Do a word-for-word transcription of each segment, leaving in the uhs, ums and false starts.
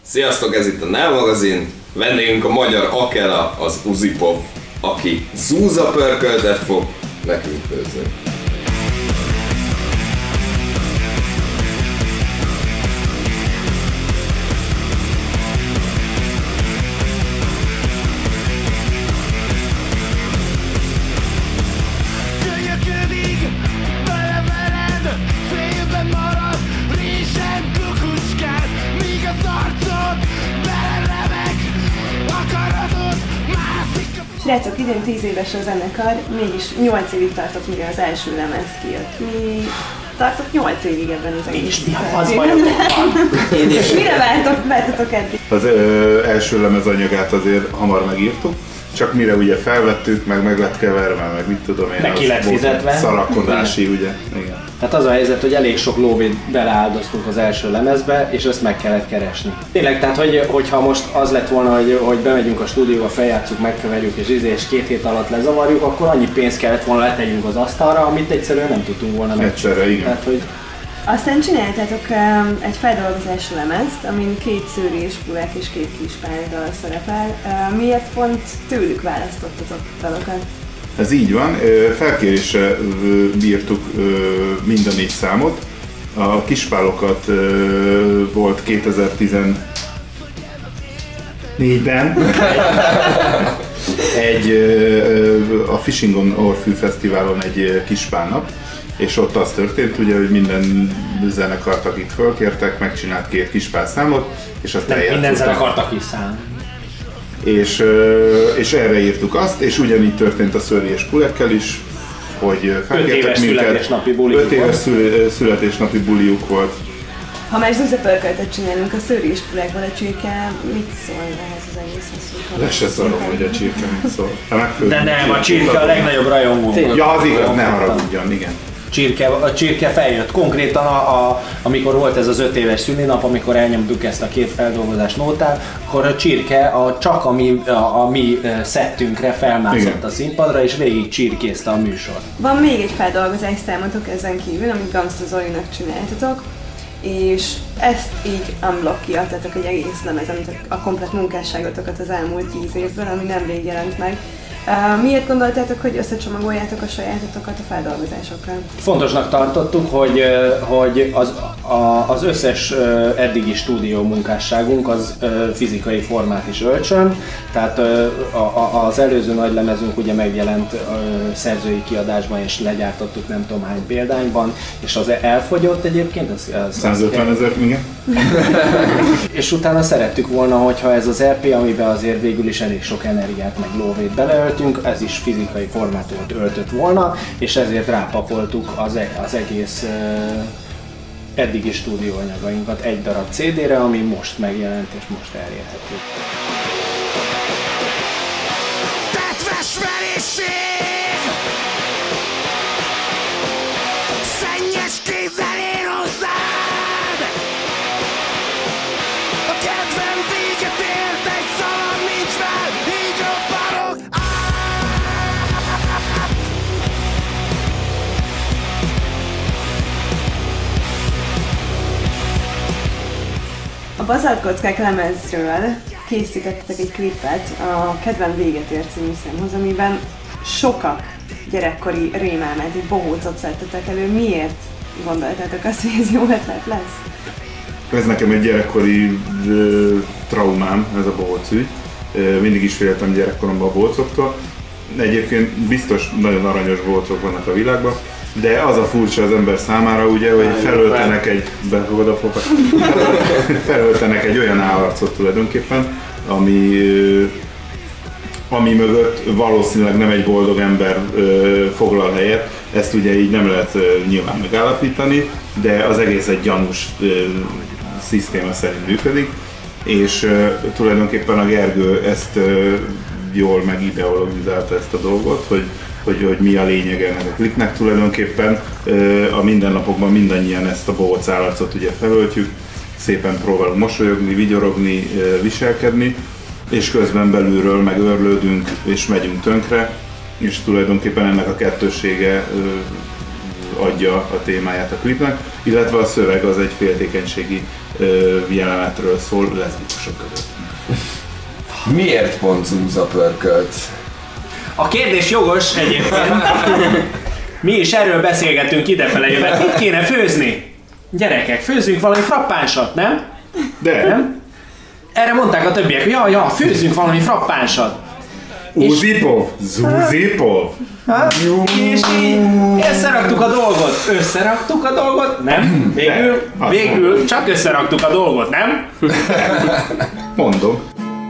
Sziasztok, ez itt a Nel magazin, vendégünk a magyar Akela, az Uzi Pop, aki zúza pörköltet fog nekünk főzni. Srácok, idén tíz éves a zenekar, mégis nyolc évig tartott, mire az első lemez kijött. Mi tartott nyolc évig ebben az egész. És mi a fasz bajotok van? Mire vártok, vártatok eddig? Az ö, első lemez anyagát azért hamar megírtuk, csak mire ugye felvettük, meg meg lett keverve, meg mit tudom én, neki lett fizetve. Szarakodási, ugye. Igen. Tehát az a helyzet, hogy elég sok lóvét beleáldoztunk az első lemezbe, és ezt meg kellett keresni. Tényleg, tehát hogy, hogyha most az lett volna, hogy, hogy bemegyünk a stúdióba, feljátszuk, megkeverjük és izé, és két hét alatt lezavarjuk, akkor annyi pénzt kellett volna letegyünk az asztalra, amit egyszerűen nem tudtunk volna meg. Egyszerre, igen. Tehát, hogy aztán csináltátok um, egy feldolgozású lemezt, amin két Szőri és Pulák és két Kispál dal szerepel. Uh, miért pont tőlük választottatok dalokat? Ez így van, felkérésre bírtuk mind a négy számot. A Kispálokat volt kétezer-tizennégyben egy, a Fishing on Orfű Fesztiválon egy Kispálnap, és ott az történt, ugye, hogy minden zenekart, akit fölkértek, megcsinált két Kispál számot, és azt eljátszottak. Minden zenekart, aki szám. És, és erre írtuk azt, és ugyanígy történt a Szőri és Pulekkel is, hogy felkértek minket. Születésnapi buliuk öt éves szül, születésnapi buliuk volt. Ha már zúza pörköltet csinálunk a Szőri és Pulákban, a Csirke mit szól ehhez az egészhez? Le se szarom, hogy a Csirke mit szól. De nem, a Csirke a legnagyobb rajongó. Ja, az igaz, ne haragudjon, igen. Csirke, a Csirke feljött. Konkrétan, a, a, amikor volt ez az öt éves szülinap, amikor elnyomtuk ezt a két feldolgozás nótát, akkor a Csirke a, csak a mi, a, a mi szettünkre felmászott igen. a színpadra, és végig csirkézte a műsor. Van még egy feldolgozás számotok ezen kívül, amit Gangsta Zolinak csináltatok, és ezt így unblock kiadtatok egy egész lemezen, a komplet munkásságotokat az elmúlt tíz évben, ami nemrég jelent meg. Uh, miért gondoltátok, hogy összecsomagoljátok a sajátotokat a feldolgozásokkal? Fontosnak tartottuk, hogy, hogy az, a, az összes eddigi stúdió munkásságunk az fizikai formát is öltsön, tehát a, a, az előző nagy lemezünk ugye megjelent szerzői kiadásban, és legyártottuk nem tudom hány példányban, és az elfogyott egyébként. Az, az százötvenezer, igen. És utána szerettük volna, hogyha ez az er pé, amiben azért végül is elég sok energiát meg lóvét beleöltünk, ez is fizikai formátumot öltött volna, és ezért rápakoltuk az, e- az egész uh, eddigi stúdióanyagainkat egy darab cé dére, ami most megjelent és most elérhető. Tetves veréség! Szennyes kézzel ér hozzád! A kedvem véget ért, egy szavam nincs már, így robbanok! A Bazaltkockák lemezről készítettetek egy klipet a Kedvem véget ért című számhoz, amiben sokak gyerekkori rémálmát, egy bohócot szedtetek elő. Miért gondoltátok azt, hogy ez jó ötlet lesz? Ez nekem egy gyerekkori ö, traumám, ez a bohóc ügy. Ö, mindig is féltem gyerekkoromban a bohócoktól. Egyébként biztos nagyon aranyos bohócok vannak a világban, de az a furcsa az ember számára, ugye, hogy felöltenek egy, befogad a fokat, felöltenek egy olyan állarcot tulajdonképpen, ami, ami mögött valószínűleg nem egy boldog ember foglal helyet. Ezt ugye így nem lehet nyilván megállapítani, de az egész egy gyanús szisztéma szerint működik, és tulajdonképpen a Gergő ezt jól megideologizálta ezt a dolgot, hogy Hogy, hogy mi a lényege ennek a kliknek. Tulajdonképpen a mindennapokban mindannyian ezt a bohóc állarcot ugye felöltjük, szépen próbálunk mosolyogni, vigyorogni, viselkedni, és közben belülről meg őrlődünk és megyünk tönkre, és tulajdonképpen ennek a kettőssége adja a témáját a klipnek, illetve a szöveg az egy féltékenységi jelenetről szól leszbikusok között. Miért pont Zúza pörkölt? A kérdés jogos egyébként. Mi is erről beszélgetünk idefele jövet. Mit kéne főzni? Gyerekek, főzzünk valami frappánsat, nem? De! Nem? Erre mondták a többiek, hogy ja, ja, főzzünk valami frappánsat. Uzipov! Zuzipov! És így összeraktuk a dolgot. Összeraktuk a dolgot? Nem? Végül, végül csak összeraktuk a dolgot, nem? Mondom.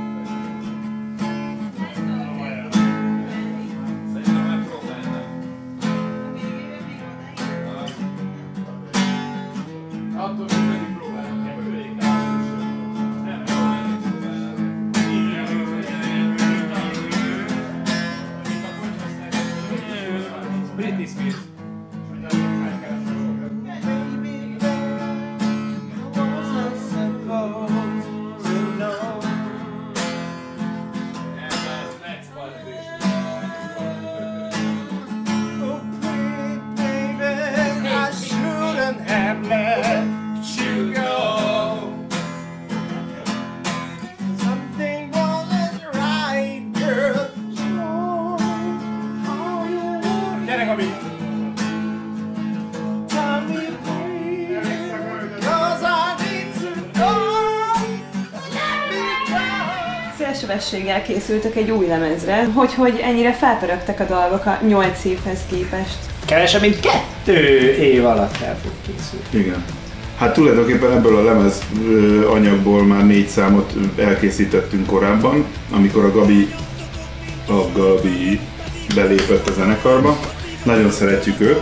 Szélsebességgel készültek egy új lemezre, hogy, hogy ennyire felpörögtek a dolgok a nyolc évhez képest. Kevesebb, mint kettő év alatt el fog készülni. Igen. Hát tulajdonképpen ebből a lemez anyagból már négy számot elkészítettünk korábban, amikor a Gabi, a Gabi belépett a zenekarba. Nagyon szeretjük őt.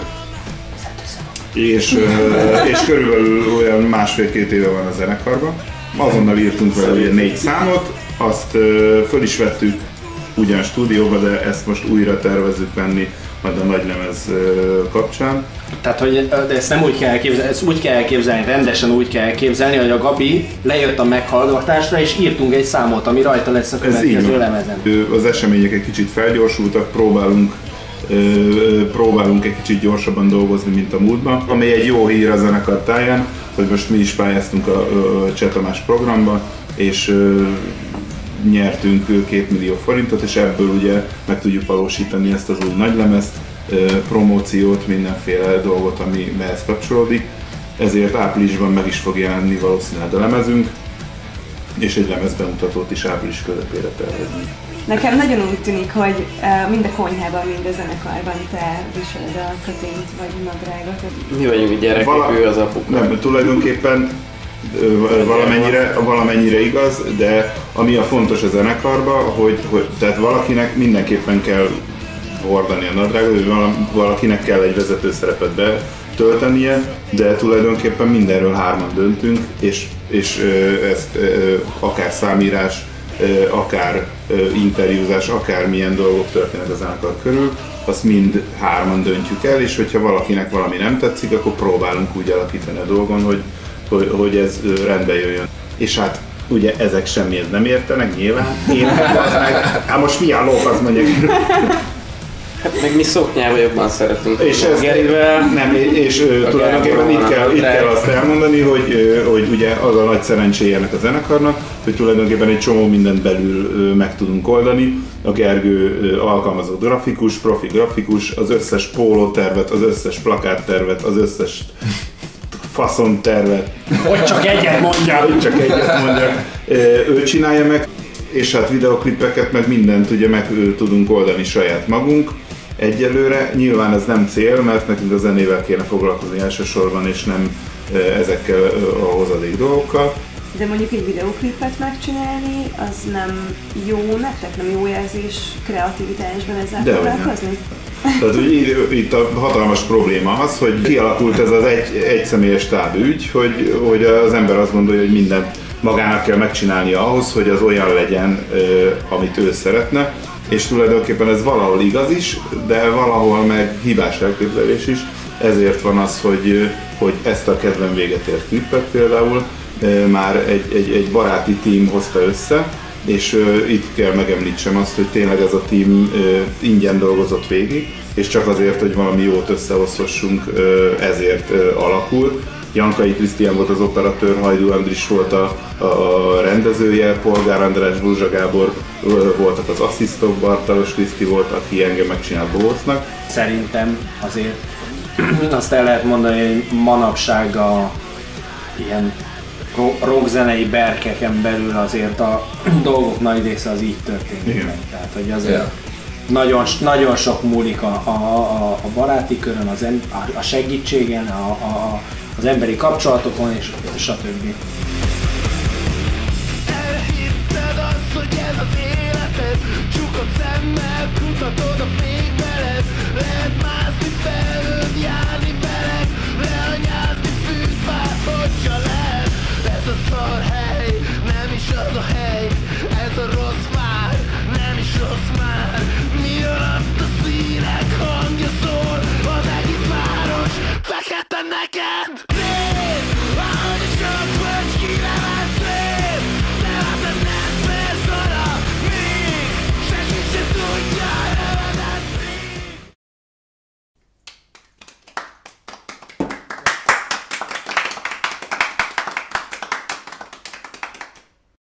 És, és körülbelül olyan másfél-két éve van a zenekarban. Azonnal írtunk vele ugye négy számot, azt föl is vettük ugyan stúdióba, de ezt most újra tervezzük venni majd a nagylemez kapcsán. Tehát, hogy de ezt nem úgy kell elképzelni, ezt úgy kell elképzelni, rendesen úgy kell elképzelni, hogy a Gabi lejött a meghallgatásra és írtunk egy számot, ami rajta lesz a következő lemezen. Az események egy kicsit felgyorsultak, próbálunk próbálunk egy kicsit gyorsabban dolgozni, mint a múltban, ami egy jó hír a zenekar táján, hogy most mi is pályáztunk a Cseh Tamás programba, és nyertünk két millió forintot, és ebből ugye meg tudjuk valósítani ezt az új nagylemezt, promóciót, mindenféle dolgot, ami ehhez kapcsolódik. Ezért áprilisban meg is fog jelenni valószínűleg a lemezünk, és egy lemezbemutatót is április közepére tervezünk. Nekem nagyon úgy tűnik, hogy mind a konyhában, mind a zenekarban te viseled a kötényt vagy nadrágot. Mi vagyunk gyerekek, Vala... ő az apuka. Nem, tulajdonképpen valamennyire, valamennyire igaz, de ami a fontos a zenekarban, hogy, hogy tehát valakinek mindenképpen kell hordani a nadrágot, hogy valakinek kell egy vezető szerepet betöltenie, de tulajdonképpen mindenről hárman döntünk, és, és ezt akár számírás, akár interjúzás, akár milyen dolgok történnek a zenekar körül, azt mind hárman döntjük el, és hogyha valakinek valami nem tetszik, akkor próbálunk úgy alakítani a dolgon, hogy, hogy, hogy ez rendbe jöjjön. És hát ugye ezek semmihez nem értenek, nyilván. Én az meg, hát most mi a lók, az mondják. Hát meg mi szoknyával jobban szeretünk. És ez Gerivel, nem, és uh, tulajdonképpen itt kell, itt kell azt elmondani, hogy, uh, hogy ugye az a nagy szerencséje ennek a zenekarnak, hogy tulajdonképpen egy csomó mindent belül uh, meg tudunk oldani. A Gergő uh, alkalmazott grafikus, profi grafikus, az összes pólótervet, az összes plakáttervet, az összes faszontervet. Hogy csak egyet mondja! Hogy csak egyet mondja. Uh, ő csinálja meg, és hát videoklipeket, meg mindent ugye meg uh, tudunk oldani saját magunk. Egyelőre nyilván ez nem cél, mert nekünk a zenével kéne foglalkozni elsősorban, és nem ezekkel a hozadék dolgokkal. De mondjuk egy videóklipet megcsinálni, az nem jó nektek, nem jó jelzés kreativitásban ezzel foglalkozni? Tehát úgy, itt a hatalmas probléma az, hogy kialakult ez az egy, egyszemélyes stábügy, hogy, hogy az ember azt gondolja, hogy mindent magának kell megcsinálnia ahhoz, hogy az olyan legyen, amit ő szeretne. És tulajdonképpen ez valahol igaz is, de valahol meg hibás elképzelés is. Ezért van az, hogy, hogy ezt a kedven véget ért klippet például már egy, egy, egy baráti tím hozta össze, és itt kell megemlítsem azt, hogy tényleg ez a tím ingyen dolgozott végig, és csak azért, hogy valami jót összehozhassunk, ezért alakult. Jankai Krisztián volt az operatőr, Hajdú Andris volt a, a rendezője, Polgár András, Búzsa Gábor voltak az asszisztok, Bartalos Kriszti volt, aki engem megcsinált bohócnak. Szerintem azért azt el lehet mondani, hogy manapság a ilyen rockzenei berkeken belül azért a dolgok nagy része az így történik meg. Tehát, hogy azért yeah. nagyon, nagyon sok múlik a, a, a, a baráti körön, az em, a segítségen, a, a, az emberi kapcsolatokon és stb.